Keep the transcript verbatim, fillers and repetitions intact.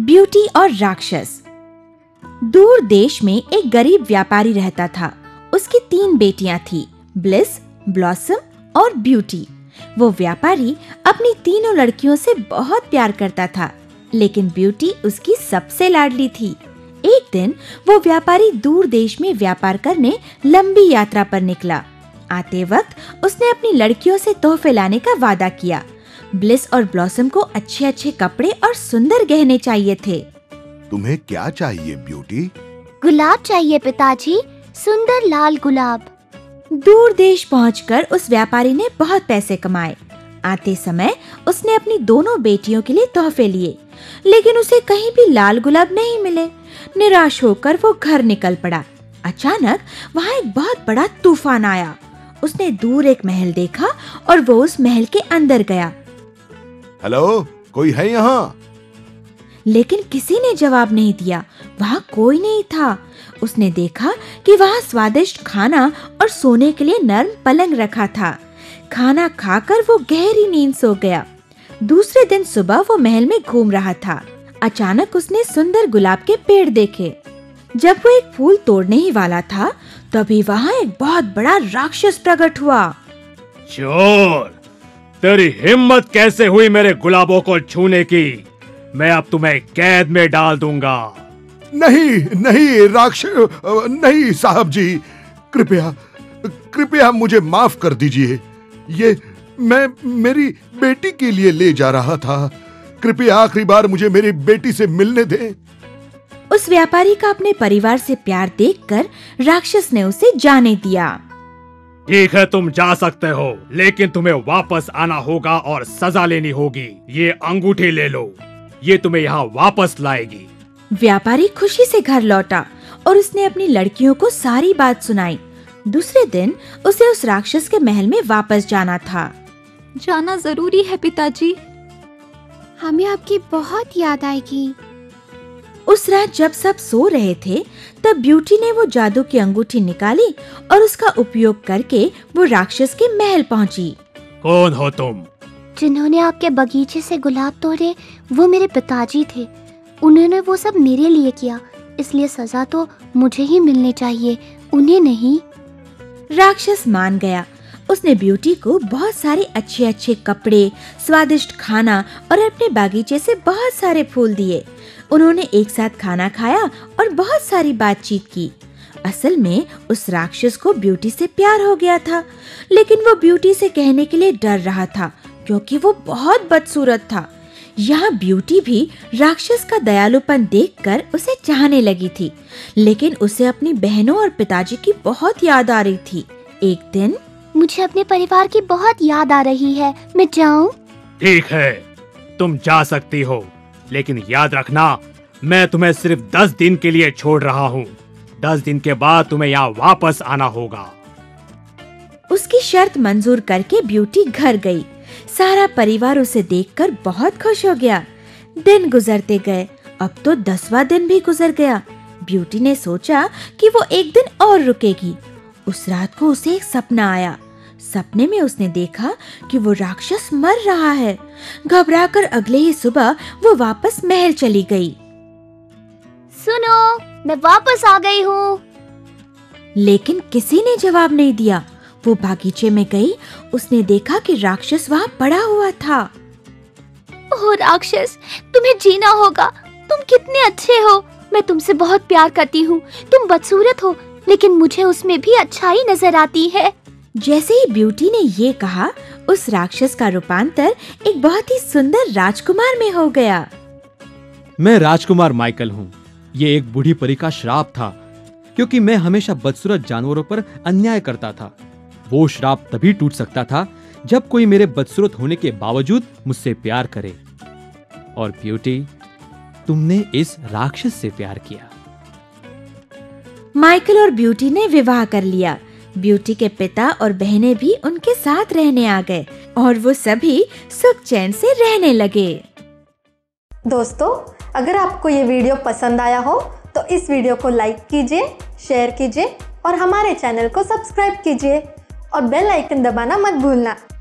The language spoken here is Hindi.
ब्यूटी और राक्षस। दूर देश में एक गरीब व्यापारी रहता था। उसकी तीन बेटियां थी, ब्लिस, ब्लॉसम और ब्यूटी। वो व्यापारी अपनी तीनों लड़कियों से बहुत प्यार करता था, लेकिन ब्यूटी उसकी सबसे लाडली थी। एक दिन वो व्यापारी दूर देश में व्यापार करने लंबी यात्रा पर निकला। आते वक्त उसने अपनी लड़कियों से तोहफे लाने का वादा किया। ब्लिस और ब्लॉसम को अच्छे अच्छे कपड़े और सुंदर गहने चाहिए थे। तुम्हें क्या चाहिए ब्यूटी? गुलाब चाहिए पिताजी, सुंदर लाल गुलाब। दूर देश पहुंचकर उस व्यापारी ने बहुत पैसे कमाए। आते समय उसने अपनी दोनों बेटियों के लिए तोहफे लिए, लेकिन उसे कहीं भी लाल गुलाब नहीं मिले। निराश होकर वो घर निकल पड़ा। अचानक वहाँ एक बहुत बड़ा तूफान आया। उसने दूर एक महल देखा और वो उस महल के अंदर गया। हेलो, कोई है यहाँ? लेकिन किसी ने जवाब नहीं दिया। वहाँ कोई नहीं था। उसने देखा कि वहाँ स्वादिष्ट खाना और सोने के लिए नर्म पलंग रखा था। खाना खाकर वो गहरी नींद सो गया। दूसरे दिन सुबह वो महल में घूम रहा था। अचानक उसने सुंदर गुलाब के पेड़ देखे। जब वो एक फूल तोड़ने ही वाला था, तभी वहाँ एक बहुत बड़ा राक्षस प्रकट हुआ। चोर, तेरी हिम्मत कैसे हुई मेरे गुलाबों को छूने की? मैं अब तुम्हें कैद में डाल दूंगा। नहीं नहीं राक्षस नहीं साहब जी, कृपया कृपया मुझे माफ कर दीजिए। ये मैं मेरी बेटी के लिए ले जा रहा था। कृपया आखिरी बार मुझे मेरी बेटी से मिलने दें। उस व्यापारी का अपने परिवार से प्यार देखकर राक्षस ने उसे जाने दिया। ठीक है, तुम जा सकते हो, लेकिन तुम्हें वापस आना होगा और सजा लेनी होगी। ये अंगूठी ले लो, ये तुम्हें यहाँ वापस लाएगी। व्यापारी खुशी से घर लौटा और उसने अपनी लड़कियों को सारी बात सुनाई। दूसरे दिन उसे उस राक्षस के महल में वापस जाना था। जाना जरूरी है पिताजी, हमें आपकी बहुत याद आएगी। उस रात जब सब सो रहे थे, तब ब्यूटी ने वो जादू की अंगूठी निकाली और उसका उपयोग करके वो राक्षस के महल पहुंची। कौन हो तुम? जिन्होंने आपके बगीचे से गुलाब तोड़े वो मेरे पिताजी थे। उन्होंने वो सब मेरे लिए किया, इसलिए सजा तो मुझे ही मिलनी चाहिए, उन्हें नहीं। राक्षस मान गया। उसने ब्यूटी को बहुत सारे अच्छे अच्छे कपड़े, स्वादिष्ट खाना और अपने बागीचे से बहुत सारे फूल दिए। उन्होंने एक साथ खाना खाया और बहुत सारी बातचीत की। असल में उस राक्षस को ब्यूटी से प्यार हो गया था, लेकिन वो ब्यूटी से कहने के लिए डर रहा था, क्योंकि वो बहुत बदसूरत था। यहाँ ब्यूटी भी राक्षस का दयालुपन देखकर उसे चाहने लगी थी, लेकिन उसे अपनी बहनों और पिताजी की बहुत याद आ रही थी। एक दिन, मुझे अपने परिवार की बहुत याद आ रही है, मैं जाऊं? ठीक है, तुम जा सकती हो, लेकिन याद रखना, मैं तुम्हें सिर्फ दस दिन के लिए छोड़ रहा हूँ। दस दिन के बाद तुम्हें यहाँ वापस आना होगा। उसकी शर्त मंजूर करके ब्यूटी घर गई। सारा परिवार उसे देखकर बहुत खुश हो गया। दिन गुजरते गए। अब तो दसवां दिन भी गुजर गया। ब्यूटी ने सोचा कि वो एक दिन और रुकेगी। उस रात को उसे एक सपना आया। सपने में उसने देखा कि वो राक्षस मर रहा है। घबराकर अगले ही सुबह वो वापस महल चली गई। सुनो, मैं वापस आ गई हूँ। लेकिन किसी ने जवाब नहीं दिया। वो बागीचे में गई। उसने देखा कि राक्षस वहाँ पड़ा हुआ था। ओह राक्षस, तुम्हें जीना होगा। तुम कितने अच्छे हो। मैं तुमसे बहुत प्यार करती हूँ। तुम बदसूरत हो, लेकिन मुझे उसमें भी अच्छाई नजर आती है। जैसे ही ब्यूटी ने ये कहा, उस राक्षस का रूपांतर एक बहुत ही सुंदर राजकुमार में हो गया। मैं राजकुमार माइकल हूँ। ये एक बूढ़ी परी का श्राप था, क्योंकि मैं हमेशा बदसूरत जानवरों पर अन्याय करता था। वो श्राप तभी टूट सकता था जब कोई मेरे बदसूरत होने के बावजूद मुझसे प्यार करे। और ब्यूटी, तुमने इस राक्षस से प्यार किया। माइकल और ब्यूटी ने विवाह कर लिया। ब्यूटी के पिता और बहनें भी उनके साथ रहने आ गए और वो सभी सुख चैन से रहने लगे। दोस्तों, अगर आपको ये वीडियो पसंद आया हो तो इस वीडियो को लाइक कीजिए, शेयर कीजिए और हमारे चैनल को सब्सक्राइब कीजिए और बेल आइकन दबाना मत भूलना।